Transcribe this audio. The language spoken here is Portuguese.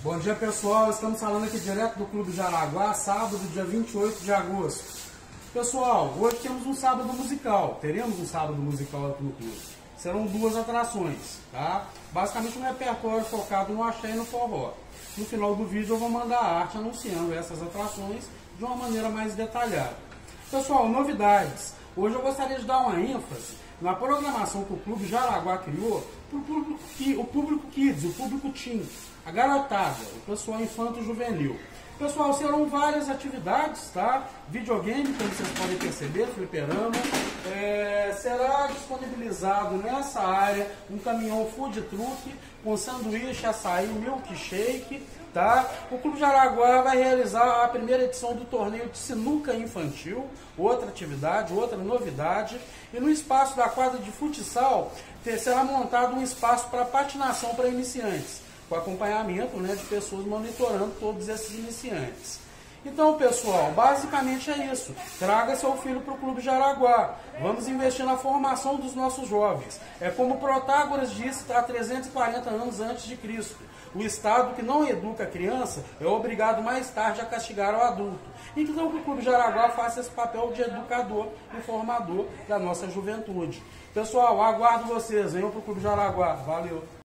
Bom dia, pessoal, estamos falando aqui direto do Clube Jaraguá, sábado, dia 28 de agosto. Pessoal, hoje temos um sábado musical, teremos um sábado musical aqui no clube. Serão duas atrações, tá? Basicamente um repertório focado no axé e no forró. No final do vídeo eu vou mandar a arte anunciando essas atrações de uma maneira mais detalhada. Pessoal, novidades. Hoje eu gostaria de dar uma ênfase na programação que o Clube Jaraguá criou para o público kids, o público teen, a garotada, o pessoal infanto-juvenil. Pessoal, serão várias atividades, tá? Videogame, como vocês podem perceber, fliperama. Será disponibilizado nessa área um caminhão food truck com sanduíche, açaí, milkshake, tá? O Clube Jaraguá vai realizar a primeira edição do torneio de sinuca infantil, outra atividade, outra novidade. E no espaço da quadra de futsal será montado um espaço para patinação para iniciantes, com acompanhamento, né, de pessoas monitorando todos esses iniciantes. Então, pessoal, basicamente é isso. Traga seu filho para o Clube Jaraguá. Vamos investir na formação dos nossos jovens. É como Protágoras disse há 340 anos antes de Cristo. O Estado que não educa a criança é obrigado mais tarde a castigar o adulto. Então que o Clube Jaraguá faça esse papel de educador e formador da nossa juventude. Pessoal, aguardo vocês. Venham para o Clube Jaraguá. Valeu!